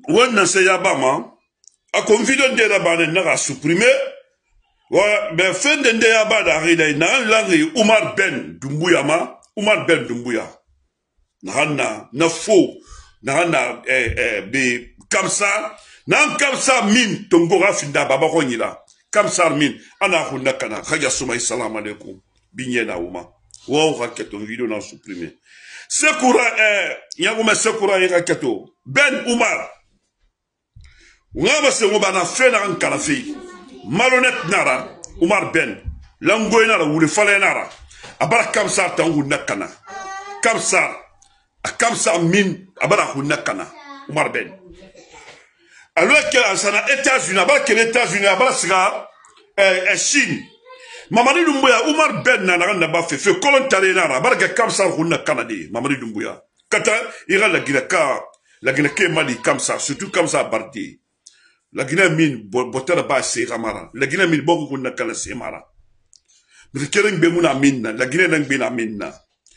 wannan sai ya ba ma a convidon de la bane na supprimer wa ben fin de ya ba da rida na langi Umar Ben Doumbouya ma Umar Ben Doumbouya na faux na be kamsa na kamsa min tongora finda baba ko nyila kamsa min ana hunna kana khaja sumay salam alaikum binyena uma wo raketo video na supprimer sekura yaguma sekura raketo Ben Umar ngaba se ngoba na fena an karafi malhonnête nara Umar Ben langoy nara wuli fale nara abara kamsa tangu nakana kamsa min abara hunna kana Umar Ben alors que sana États-Unis abara que États-Unis abara siga Chine Mamadi Doumbouya Umar Ben na ba fe kolontare nara abara que kamsa hunna kana de Mamadi Doumbouya kata ira la Guinée ke Mali kamsa surtout kamsa bardi la Guinée min botera ba se ramara la Guinée min boku hunna kana se mara mais keren be muna minna la Guinée nang be na minna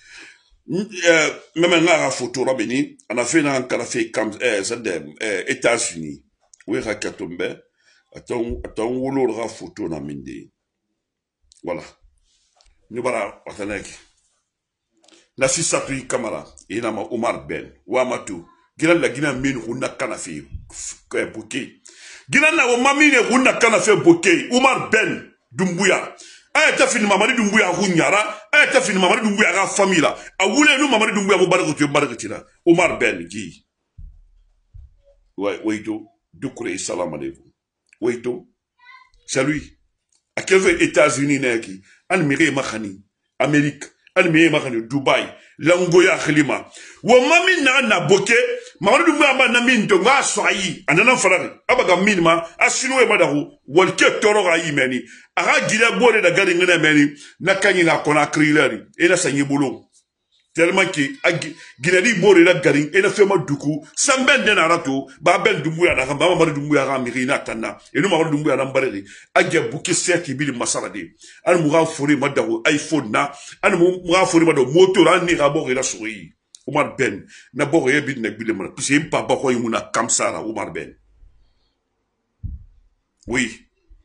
même la photo robini on a fait un café comme États-Unis oui rakatombe attends wolo ra photo na mindi voilà nous voilà watanaki la fissa puis camara ina ma Omar Ben wa matu giran la Guinée min hunna kana fi bouquet giran na o mamine hunna kana fi bouquet Omar Ben Doumbouya ayata fini Mamadi Doumbouya hunyara ayata fini Mamadi Doumbouya ga famille la awule nu Mamadi Doumbouya mo barakati la Omar Ben gi ouais wayto dukure salam alaikum wayto c'est lui à quel États-Unis neki an mire makhani Amérique an mire makhani Dubaï langoya khlima wa mami na boke Mamadi Doumbouya ba na min to ga soyi anana farari abaga minima asinu e madahu walke toro ga yimeni aga gila bore da gari ngene meni nakanyi na kona krileri ena sanyi bolo tellement que gila di bore da gari ena fema duku samben de na rato ba Ben Doumbouya da ba Mamadi Doumbouya ga mirina tanna enu Mamadi Doumbouya na mbareri agge buki seki bil masarade an muga fori madahu iPhone na an muga fori madahu motor an ni ga bore da soyi Omar Ben na bore ye bit na bil mana pisi pa ba ko yimuna kamsara Omar Ben oui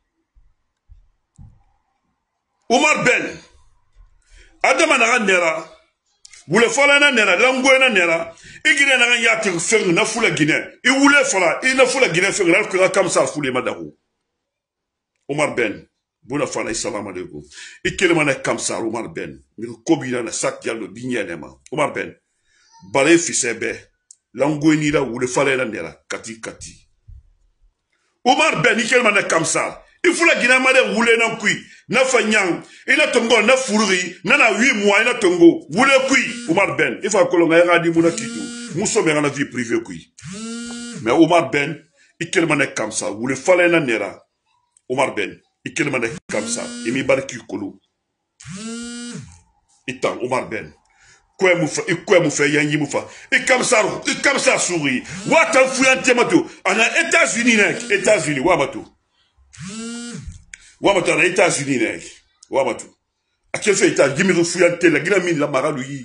Omar Ben adama na nera wule fola na nera lango na nera igine na yati feng na fula Guinée i wule fola ina fula Guinée feng na ko kamsa fule madahu Omar Ben bona fala salam alaikum ikele na kamsa Omar Ben mi ko bi na sak yallo binyene ma Omar Ben bare fisebe lango ni la wule fola na nera kati Omar Ben ikele na kamsa il faut la Guinée made wule na kui na fanyang ina tongo na fururi na 8 mois ina tongo wule kui Omar Ben il faut kolonga ya di muna kitu muso me na vie privée kui mais Omar Ben ikelma na kamsa wule fale na nera Omar Ben ikelma na kamsa imi barki kolo itan Omar Ben quoi mu fa yangi mu fa kamsa souri wata fuyante mato ana États-Unis wa mato Wamato na États-Unis nek wamato akefe ita gimiru fuyante la gina min la maradui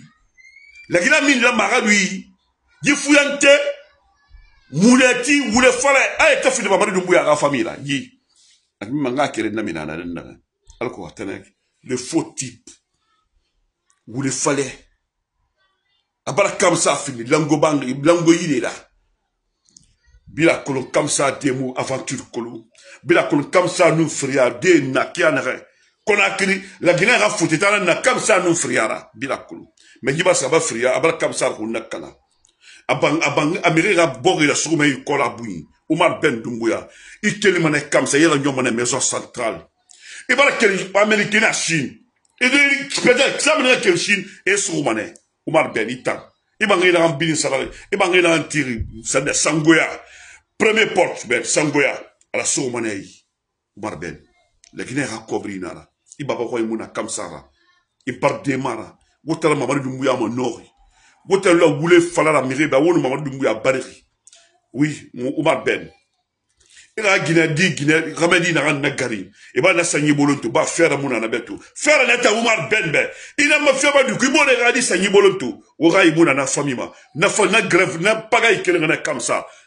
gi fuyante muleti wule fala ay tafi de Mamadi Doumbouya ga famille la gi ak mi manga kere na mina na nda alko tanek le faux type wule fale abara kamsa fini lango yile la bila kolon kamsa demo aventure kolon bila kolon kamsa nu fria de na kianere konakri la Guinée a foutu tana na kamsa nu friara bila kolon mais yiba saba fria abala kamsa ko nakana abang Amerika bori la soumay kola bui Omar Ben Doumbouya ikeli mané kamsa yela nyomone maison centrale ibara keli américain na Chine et de peut-être ça mené que Chine et soumane Omar Ben itan ibangé na ambini salari ibangé na antiri ça de sangoya premier porte Ben sangoya à la soumane Omar Ben la Guinée a couvri nara ibaba ko imuna kamsara ipar demara wotala Mamadi Doumbouya mo nori wotala wule fala la mire ba wonu Mamadi Doumbouya bariri oui Omar Ben ila Guinée ramadi na nagari e ba na sanyi bolonto ba fera muna na beto fera na ta Omar Ben be ina ma feba du ko ne radi sanyi bolonto wo ray muna na famima na fa na grève na pagay kele na kamsa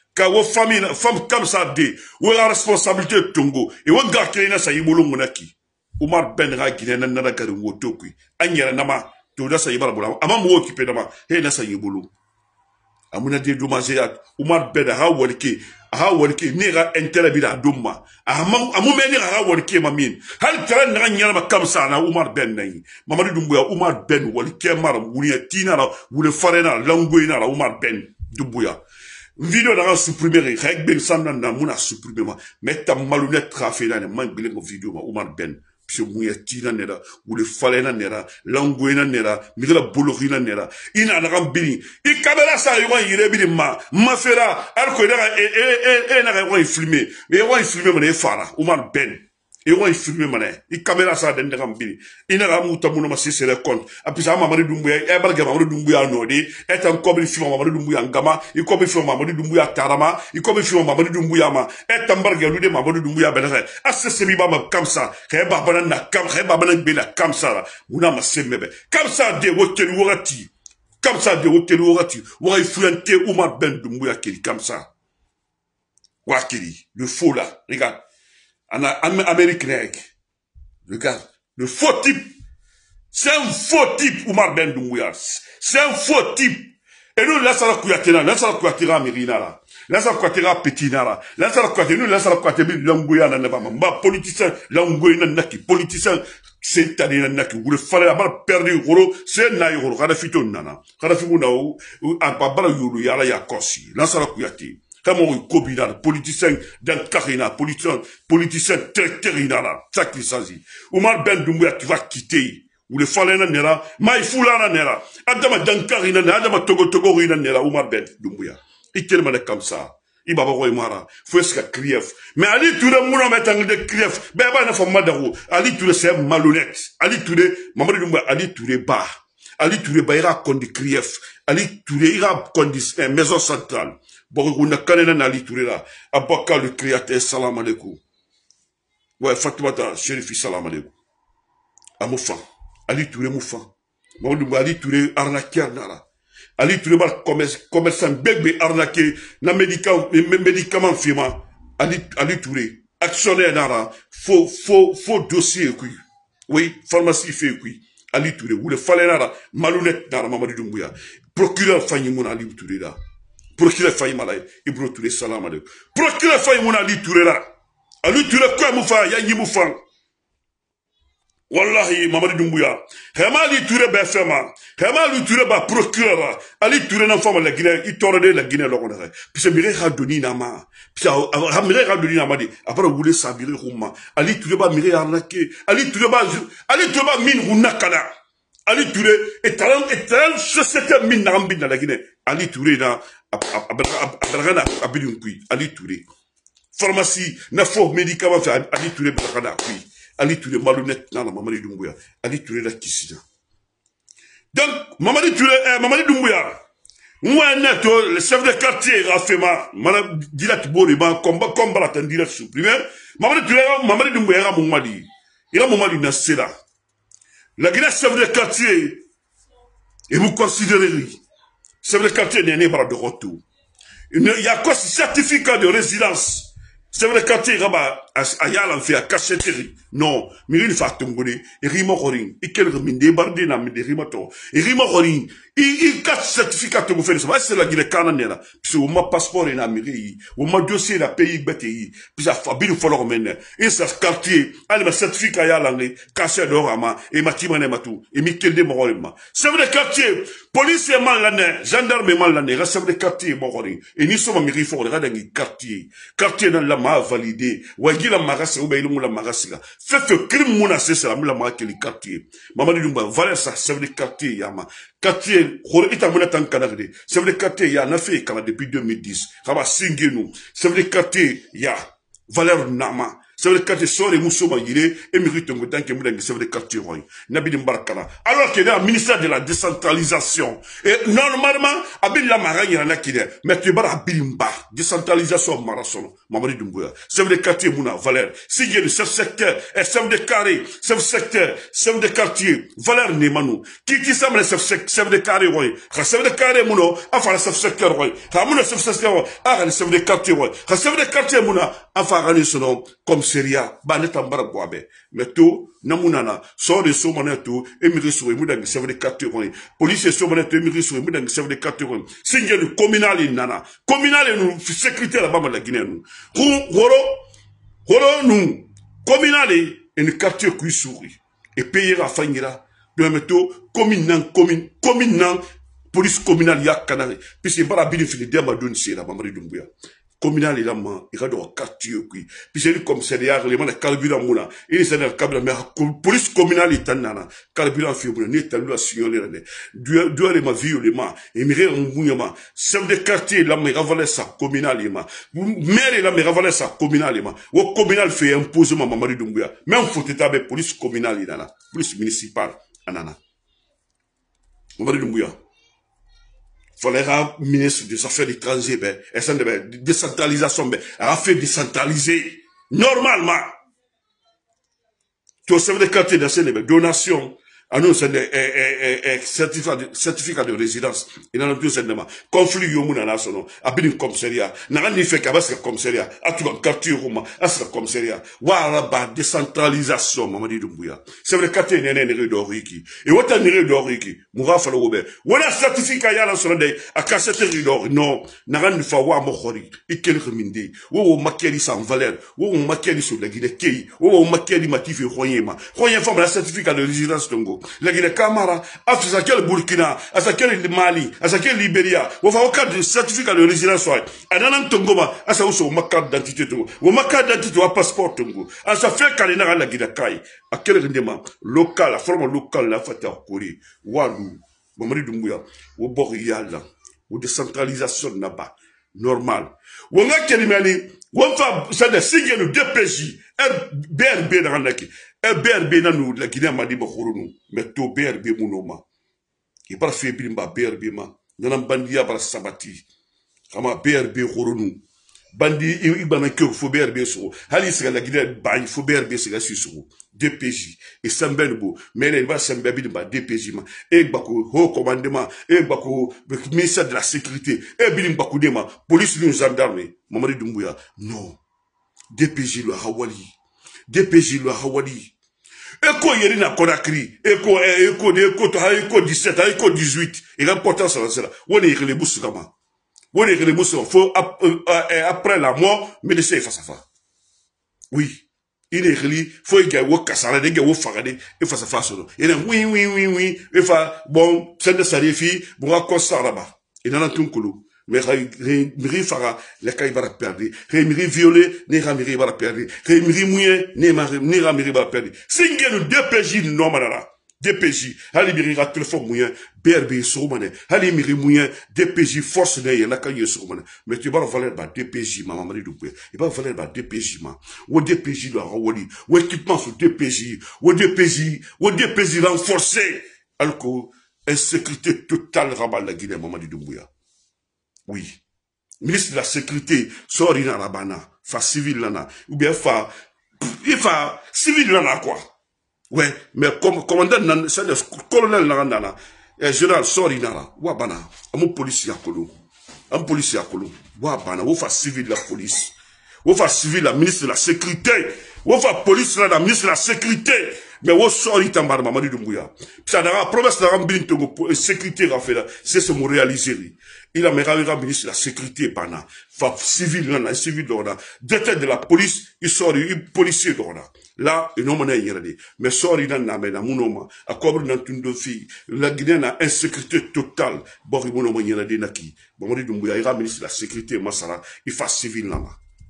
ka wo famille femme comme ça de wo la responsabilité tongo e wo ga kele na sayibolo monaki Umar Ben ga gine na na ga woto ku anyera nama to da sayibala bola ama mo occupé dama he na sayibolo amuna de dommage Umar Ben ha walke ni ga intérêt bi da dumma amu me ni ga walke mamin hal tara na nyala ma comme ça na Umar Ben nay Mamadou Doumbouya Umar Ben walke mar wuri tina la wuri farena langoy na Umar Ben Doumbouya vidéo dans supprimer rek ben samna na muna supprimer ma metta malunette trafic na man bile ko vidéo ma Umar Ben pse muya tina nera wule falena nera langoina nera migla bolorina nera ina na gambini I camera sa yo yire bi ma fera alko na na ko filmer mais wa filmer mané fara Umar Ben et on filme mané I caméra ça den gambini ina ga muta muno ma c'est le compte apisa Mamadou Doumbouya e balga Mamadou Doumbouya nodi et en comme film Mamadou Doumbouya ngama I comme film Mamadou Doumbouya tarama I comme film Mamadou Doumbouya ma et en balga lude Mamadou Doumbouya benere assez bi ba comme ça ke ba bana na kam ke ba bana be na comme ça una ma semebe comme ça de wotel wogati comme ça de wotel wogati wa influencer Umar Ben Doumbouya qui comme ça wakili le faux là regarde américain, regarde, le faux type, c'est un faux type, Umar Ben Doumbouya, c'est un faux type. Et nous, là, ça va couatera, là, ça va couatera Mirina, là, là, ça va couatera Petina, là, là, ça va couatera, nous, là, ça va couatera Langouya, là, là, politicien, Langouya, naki, politicien, c'est un naki, vous le fallait avoir perdu, c'est naïro, Radafito, nana, Radafito, nao, à Babala, Yulu, Yala, Yakosi, là, ça va couatera. Comment il cobina, politicien d'un carina, politicien terrina, ça qui s'agit. Umar Ben Doumbouya qui va quitter, ou le falena nera, maïfoulana nera, adama d'un carina, adama togo rina nera, Umar Ben Doumbouya. Il tellement comme ça. Il va voir Mara, faut ce qu'il crief. Mais Ali Touré, mouna mettre en de crief, ben ba na fama d'aro, Ali Touré c'est malhonnête. Ali Touré, Mamadou Doumbouya, Ali Touré ba. Ali Touré ba ira kondi crief. Ali Touré ira kondi maison centrale. Bon, on a canné Ali Touré là. Abaka le créateur, salam alaikum. Ouais, Fatoumata, Chérifi, salam alaikum. Amoufa. Ali Touré moufa. Mamadou Ali Touré arnaqueur nara. Ali Touré bar commerçant bébé arnaqué na médicament firma. Ali Touré actionnaire nara. Faux dossier qui. Oui, pharmacie fait qui. Ali Touré ou le fallait nara malhonnête nara Mamadou Doumbouya. Procureur Fanny Mouna Ali Touré là. Procureur Faye Malay, Ibro Touré salam alaikum. Procureur Faye Mouna Ali Touré là. Ali Touré quoi moufa, yanyi moufan. Wallahi, Mamadou Doumbouya. Hema Ali Touré befema. Hema Ali Touré ba procureur. Ali Touré n'a femme la Guinée, il torde la Guinée l'oronere. Puis c'est mire Radoni nama. Puis mire Radoni nama di. Après vous voulez sabire Rouma. Ali Touré ba mire arnaqué. Ali Touré ba min runakana. Ali Touré est un société min nambi dans la Guinée. Ali Touré na abragana abidun kui. Ali Touré. Pharmacie na faux médicament fait Ali Touré abragana kui. Ali Touré malhonnête na Mamadou Doumbouya. Ali Touré la kisina. Donc Mamadou Doumbouya. Moi neto le chef de quartier Rafema, mana dilat bori ba combat la dilat supprimer. Mamadou Doumbouya Moumadi. Il a Moumadi na sera. La Guinée chef de quartier, et vous considérez, chef de quartier n'est pas de retour. Il y a quoi ce certificat de résidence? Chef de quartier, Ayala fait à cachetterie. Non, mais il fait tomber, et Rima Horin, et quel remine débardé n'a mis des rimato, et Rima Horin, il cache certificat de vous faire ça. C'est la Guinée Cananela, puis au ma passeport en Amérique, au ma dossier la pays bêté, puis à Fabien Folor Mene, et ça quartier, allez, ma certificat à l'année, caché d'orama, et ma timane matou, et Mikel de Morolema. Chef de quartier, police est mal l'année, gendarme est mal l'année, chef de quartier, Morin, et nous sommes Amérique fort, regardez quartier dans la ma validé, ou la marasse, ou bien la marasse. Fait crime mouna c'est ça, la marque les quartiers. Mamadou Doumbouya, valeur ça, c'est le quartier, yama. Quartier, ita mouna tan kanagde. C'est le quartier, ya, n'a fait kana depuis 2010. Kaba singenu. C'est le quartier, ya. Valeur nama. C'est le quartier, sur les moussouma yile, et mérite un temps que mouna, c'est le quartier, roy. Nabi Mbarakana. Alors qu'il y a un ministère de la décentralisation. Et normalement, abin la mara, il y en a qui est. Mais tu vas à Bilimba. décentralisation marathon Mamadi Doumbouya chef de quartier Mouna Valère Sigel chef secteur chef de carré chef secteur chef de quartier Valère Nemanou Kiti Samle chef de carré roy chef de carré Mouno afala chef secteur roy Mouna chef secteur a chef de quartier roy chef de quartier Mouna afala sono commissariat Baneta Mbarabouabe mais tout Namunana sort de Somaneto émigré sur Moudang chef de quartier roy police Somaneto émigré sur Moudang chef de quartier roy Sigel communal nana communal nous sécurité là-bas la Guinée nous horo nous communal et une quartier qui sourit et payer la fangira de mettre commune police communale ya canal puis c'est pas la bénéfice de ma donne c'est la Mamadi Doumbouya communal il a man il a dans quartier qui puis c'est comme c'est les éléments de carburant mouna il c'est le câble mais police communale est nana carburant fait mouna n'est pas signaler deux éléments violemment et mire mouvement chef de quartier là mais ravaler ça communalement maire là mais ravaler ça communalement au communal fait imposement Mamadi Doumbouya même faut être avec police communale là police municipale anana Mamadi Doumbouya fallait ministre des Affaires étrangères, décentralisation, a fait décentraliser normalement. Tu as de quartier dans ces donations, annonce certificat de résidence. Il en a deux éléments. Conflit yomuna national, abîme commissariat. N'a rien fait qu'à ce commissariat. À tout le quartier romain, à ce commissariat. Voilà, décentralisation, Mamadi Doumbouya. C'est le quartier n'est néré d'oriki. Et what a néré d'oriki? Moura Falo Robert. Voilà certificat y'a la sonde, à casser d'or. Non, n'a rien fait wa mokhori. Ikel remindi. Ou makeli sans valeur. Ou makeli sur la Guinée Kei. Ou makeli matif et royema. Royema forme la certificat de résidence Tongo. La Guinée Camara, à quel Burkina, à quel Mali, à quel Libéria, on va au cadre de certificat de résidence, à Nanan Tongoma, à sa ou ma carte d'identité, ou ma carte d'identité, ou passeport Tongo, à sa fait Kalina la Guinée Kai, à quel rendement local, la forme locale, la fata Kori, Walou, Mamadi Doumbouya, ou Borial, ou décentralisation là-bas, normal. Ou on a Kelimani, ou on va, ça de signer le DPJ, BRB dans la BRB na nous la Guinée m'a dit bakourounou mais to BRB mounoma il pas fait bilimba BRB ma nanam bandiya bara sabati kama BRB khourounou bandi ibana ke fo BRB so hali sega la Guinée bañ fo BRB sega si so DPJ et sambenbo mais il va sambe bilimba DPJ ma e bako haut commandement e bako ministère de la sécurité e bilimba koudema police ni gendarmerie Mamadi Doumbouya non DPJ le Hawali DPJ le Hawali. Eko Yerina Konakri, Eko 17, Eko 18, il y a importance à cela. On est les bousses comme ça. On est les bousses, faut après la mort, mais laissez face à face. Oui. Il est relié, faut y gagner au cassara, des gars au farade, et face à face. Il est oui, et fa, bon, c'est de sarifi, bon, à quoi ça là-bas. Il en a tout coulou. Mais miri fara les cas va perdre miri violé ne ramiri va perdre miri mouillé ne ramiri va perdre single DPJ non manara DPJ hali miri ra téléphone mouillé BRB soumane hali miri mouillé DPJ force ne y na kanye soumane mais tu vas valer ba DPJ Mamadi Doumbouya il va valer ba DPJ ma ou DPJ doit rawali ou équipement sur DPJ ou DPJ renforcé alco insécurité totale rabat la Guinée Mamadi Doumbouya. Oui. Ministre de la Sécurité, sori na rabana, fa civil lana, ou bien il fa civil lana quoi. Ouais, mais comme commandant, c'est le colonel lana, général sori na, wabana, amu policier akolo, wabana, ou fa civil la police, ou fa civil la ministre de la Sécurité, ou fa police la ministre de la Sécurité. Mais où sort tambar Mamadi Doumbouya? Ça n'a promesse de la sécurité c'est ce mot réalisé. Il a meilleur ministre de la sécurité pana, fa civil là, civil là, détective de la police, il sort il policier là. Là, il n'ont pas yéradi. Mais sort il n'a mais na mounoma, à quoi dans une de fille, la Guinée a insécurité totale. Bon, il n'ont pas yéradi naki. Mamadi Doumbouya, il a ministre de la sécurité masala, il fa civil là.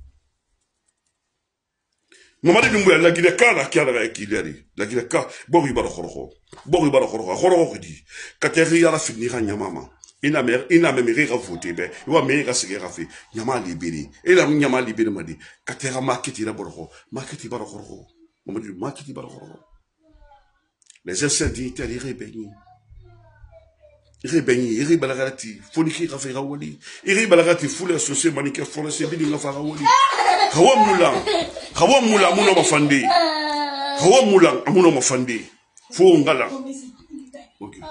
Mamadi Doumbouya la Guinée la kiara kileri la Guinée bori baro khoro di kateri ala fini nyamama ina me rira voter be wa me rira sigera fi nyama libéré et la nyama libéré madi katera marketi la boro marketi baro khoro Mamadi marketi baro khoro les incendies terri rebeni iri benyi iri balagati foniki ka fera wali iri balagati fula associé manike fora se bidi nga fara wali hawa mula muno mafandi hawa mula amuno mafandi fo ngala okay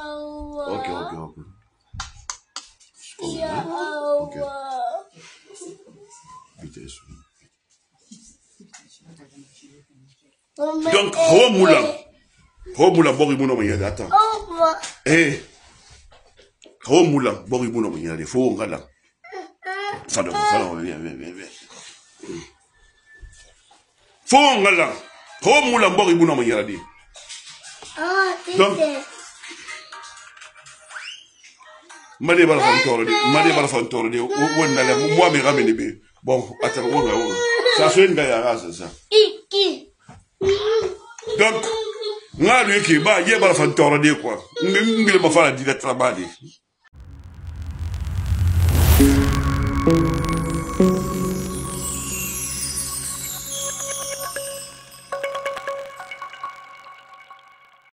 donc hawa mula bori muno mayada attends hawa mula bori muno mayada fo ngala fado viens fo ngala hawa mula bori muno mayada donc Made bala fantoro de wonna la moi me ramene be bon attends wona ça so nga ya raza ça donc nga lui qui ba ye bala fantoro de quoi ngile ma fala di la travail